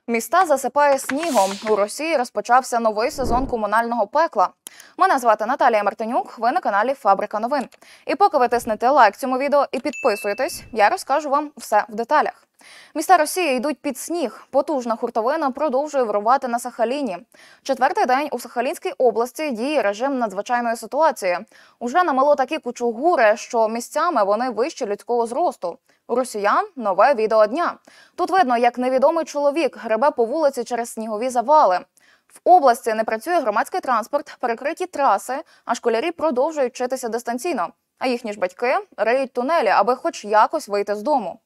Міста засипає снігом. У Росії розпочався новий сезон комунального пекла. Мене звати Наталія Мартинюк, ви на каналі Фабрика новин. І поки ви тиснете лайк цьому відео і підписуєтесь, я розкажу вам все в деталях. Міста Росії йдуть під сніг. Потужна хуртовина продовжує вирувати на Сахаліні. Четвертий день у Сахалінській області діє режим надзвичайної ситуації. Уже намело такі кучугури, що місцями вони вище людського зросту. У росіян нове відео дня. Тут видно, як невідомий чоловік гребе по вулиці через снігові завали. В області не працює громадський транспорт, перекриті траси, а школярі продовжують вчитися дистанційно. А їхні ж батьки риють тунелі, аби хоч якось вийти з дому.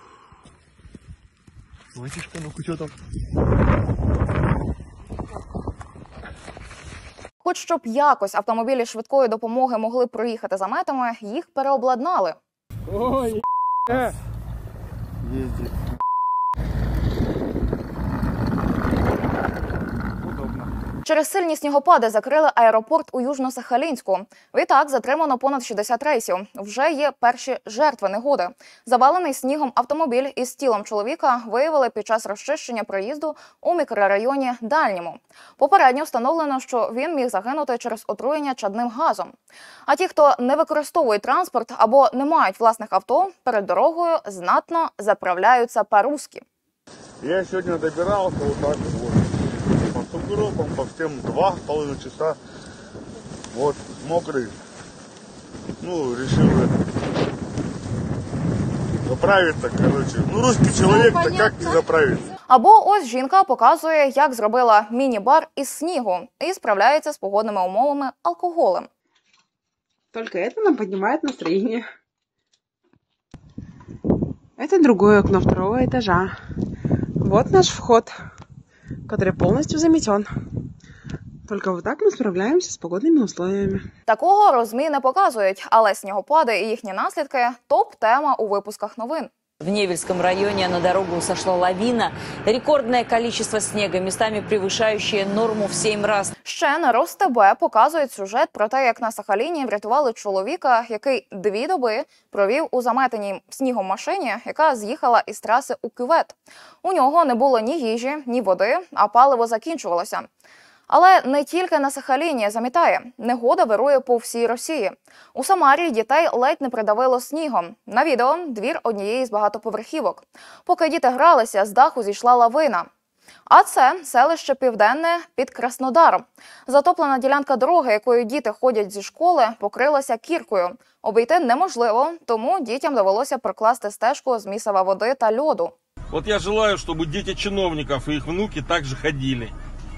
Витяжка, ну-ка, що там? Хоч щоб якось автомобілі швидкої допомоги могли проїхати заметами, їх переобладнали. Ой, їздить. Через сильні снігопади закрили аеропорт у Южно-Сахалінську. Відтак затримано понад 60 рейсів. Вже є перші жертви негоди. Завалений снігом автомобіль із тілом чоловіка виявили під час розчищення проїзду у мікрорайоні Дальньому. Попередньо встановлено, що він міг загинути через отруєння чадним газом. А ті, хто не використовує транспорт або не мають власних авто, перед дорогою знатно заправляються по-русски. Я сегодня добирался вот так вот. По сугробам, по всем 2,5 часа. Вот, мокрый. Ну, решил заправиться, короче. Ну, русский человек-то как не заправиться? Або ось жінка показує, як зробила міні-бар із снігу і справляється з погодними умовами алкоголем. Только это нам поднимает настроение. Это другое окно второго этажа. Вот наш вход, который полностью заметен. Только вот так мы справляемся с погодными условиями. Такого РОЗМІ не показують, але снігопади і їхні наслідки – топ-тема у випусках новин. В Невельском районе на дорогу сошла лавина. Рекордное количество снега, местами превышающее норму в 7 раз. Ще на РосТБ показують сюжет про те, як на Сахаліні врятували чоловіка, який 2 доби провів у заметеній снігом машині, яка з'їхала із траси у кювет. У нього не було ні їжі, ні води, а паливо закінчувалося. Але не тільки на Сахаліні замітає. Негода вирує по всій Росії. У Самарі дітей ледь не придавило снігом. На відео – двір однієї з багатоповерхівок. Поки діти гралися, з даху зійшла лавина. А це селище Південне під Краснодаром. Затоплена ділянка дороги, якою діти ходять зі школи, покрилася кіркою. Обійти неможливо, тому дітям довелося прокласти стежку з місива води та льоду. От я желаю, щоб діти чиновників і їх внуки також ходили.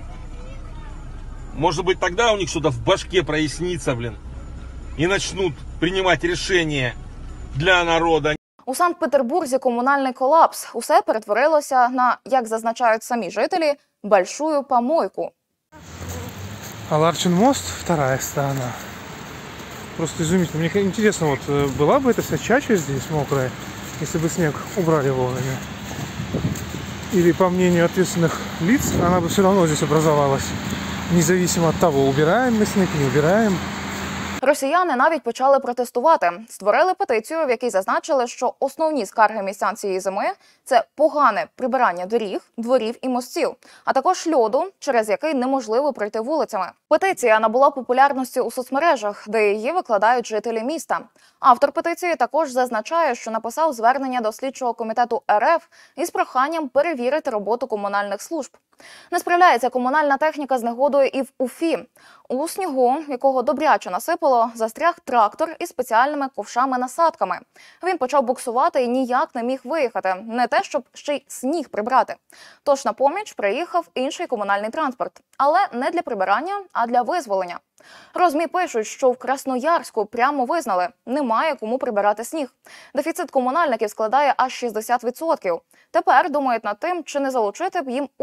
Может быть, тогда у них что-то в башке прояснится, и начнут принимать решения для народа. У Санкт-Петербурзі комунальний колапс. Усе перетворилося на, як зазначають самі жителі, большую помойку. Ларчин мост, вторая сторона. Просто изумительно. Мне интересно, вот была бы эта вся чача здесь мокрая, если бы снег убрали вовремя. Или, по мнению ответственных лиц, она бы все равно здесь образовалась. Независимо від того, убираємо ми сніг, не убираємо. Росіяни навіть почали протестувати. Створили петицію, в якій зазначили, що основні скарги містян цієї зими – це погане прибирання доріг, дворів і мостів, а також льоду, через який неможливо пройти вулицями. Петиція набула популярності у соцмережах, де її викладають жителі міста. Автор петиції також зазначає, що написав звернення до слідчого комітету РФ із проханням перевірити роботу комунальних служб. Не справляється комунальна техніка з негодою і в Уфі. У снігу, якого добряче насипало, застряг трактор із спеціальними ковшами-насадками. Він почав буксувати і ніяк не міг виїхати. Не те, щоб ще й сніг прибрати. Тож на поміч приїхав інший комунальний транспорт. Але не для прибирання, а для визволення. РОЗМІ пишуть, що в Красноярську прямо визнали – немає кому прибирати сніг. Дефіцит комунальників складає аж 60%. Тепер думають над тим, чи не залучити б їм ув'язнення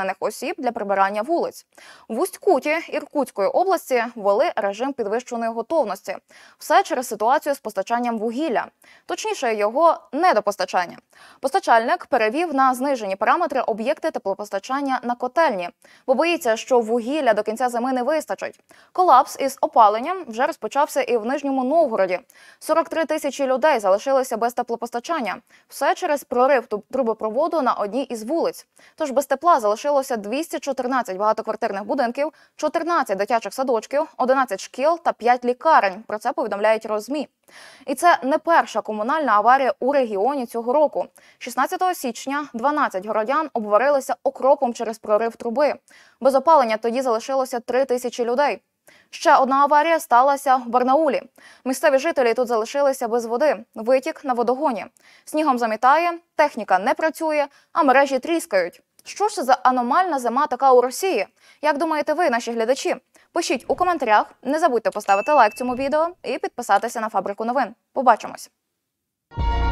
обізнаних осіб для прибирання вулиць. В Усть-Куті Іркутської області ввели режим підвищеної готовності. Все через ситуацію з постачанням вугілля. Точніше, його недопостачання. Постачальник перевів на знижені параметри об'єкти теплопостачання на котельні, бо боїться, що вугілля до кінця зими не вистачить. Колапс із опаленням вже розпочався і в Нижньому Новгороді. 43 тисячі людей залишилися без теплопостачання. Все через прорив трубопроводу на одній із вулиць. Тож без тепла залишилося 214 багатоквартирних будинків, 14 дитячих садочків, 11 шкіл та 5 лікарень. Про це повідомляють РОЗМІ. І це не перша комунальна аварія у регіоні цього року. 16 січня 12 городян обварилися окропом через прорив труби. Без опалення тоді залишилося 3 тисячі людей. Ще одна аварія сталася в Барнаулі. Місцеві жителі тут залишилися без води. Витік на водогоні. Снігом замітає, техніка не працює, а мережі тріскають. Що ж це за аномальна зима така у Росії? Як думаєте ви, наші глядачі? Пишіть у коментарях, не забудьте поставити лайк цьому відео і підписатися на Фабрику новин. Побачимось!